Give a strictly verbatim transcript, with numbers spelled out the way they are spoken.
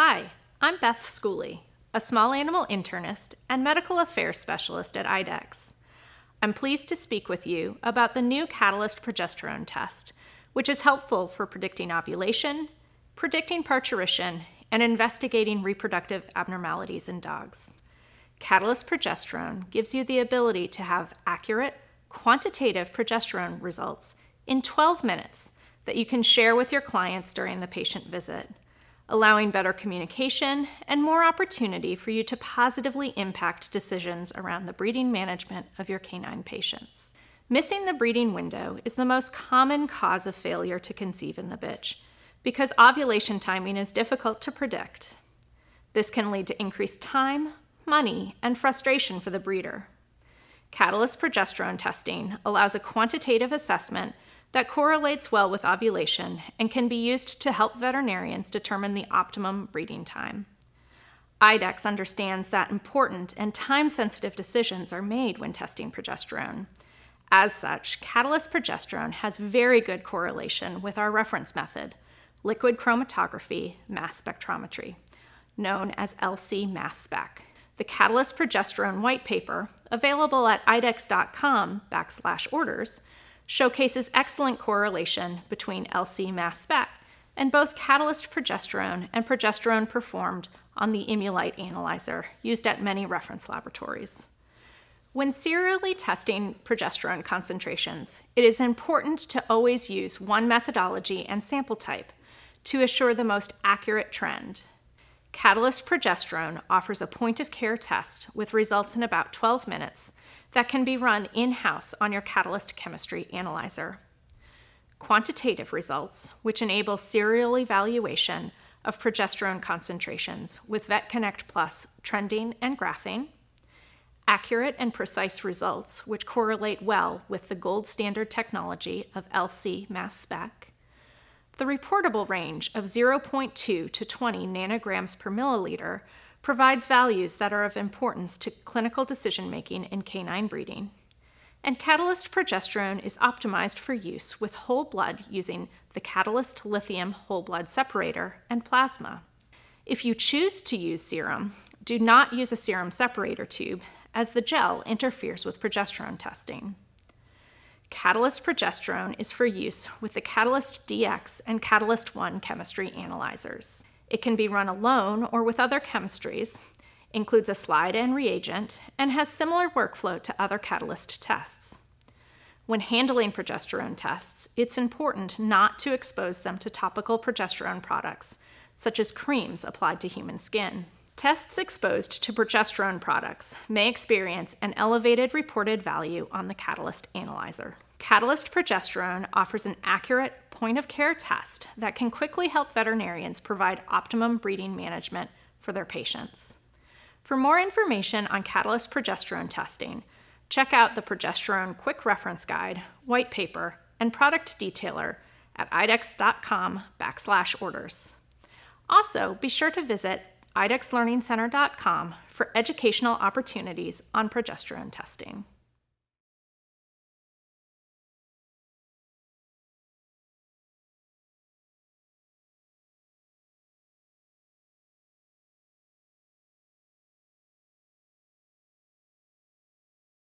Hi, I'm Beth Schooley, a small animal internist and medical affairs specialist at IDEXX. I'm pleased to speak with you about the new Catalyst Progesterone test, which is helpful for predicting ovulation, predicting parturition, and investigating reproductive abnormalities in dogs. Catalyst Progesterone gives you the ability to have accurate, quantitative progesterone results in twelve minutes that you can share with your clients during the patient visit, allowing better communication and more opportunity for you to positively impact decisions around the breeding management of your canine patients. Missing the breeding window is the most common cause of failure to conceive in the bitch, because ovulation timing is difficult to predict. This can lead to increased time, money, and frustration for the breeder. Catalyst progesterone testing allows a quantitative assessment that correlates well with ovulation and can be used to help veterinarians determine the optimum breeding time. IDEXX understands that important and time-sensitive decisions are made when testing progesterone. As such, Catalyst Progesterone has very good correlation with our reference method, liquid chromatography mass spectrometry, known as L C mass spec. The Catalyst Progesterone white paper, available at idexx dot com backslash orders, showcases excellent correlation between L C mass spec and both Catalyst Progesterone and progesterone performed on the Immulite analyzer used at many reference laboratories. When serially testing progesterone concentrations, it is important to always use one methodology and sample type to assure the most accurate trend. Catalyst Progesterone offers a point-of-care test with results in about twelve minutes that can be run in-house on your Catalyst chemistry analyzer. Quantitative results, which enable serial evaluation of progesterone concentrations with VetConnect PLUS trending and graphing. Accurate and precise results, which correlate well with the gold standard technology of L C mass spec. The reportable range of zero point two to twenty nanograms per milliliter provides values that are of importance to clinical decision-making in canine breeding. And Catalyst Progesterone is optimized for use with whole blood using the Catalyst Lithium Whole Blood Separator and plasma. If you choose to use serum, do not use a serum separator tube, as the gel interferes with progesterone testing. Catalyst Progesterone is for use with the Catalyst D X and Catalyst one chemistry analyzers. It can be run alone or with other chemistries, includes a slide and reagent, and has similar workflow to other Catalyst tests. When handling progesterone tests, it's important not to expose them to topical progesterone products, such as creams applied to human skin. Tests exposed to progesterone products may experience an elevated reported value on the Catalyst analyzer. Catalyst Progesterone offers an accurate point-of-care test that can quickly help veterinarians provide optimum breeding management for their patients. For more information on Catalyst Progesterone testing, check out the Progesterone Quick Reference Guide, white paper, and product detailer at idexx dot com backslash orders. Also, be sure to visit idexx learning center dot com for educational opportunities on progesterone testing.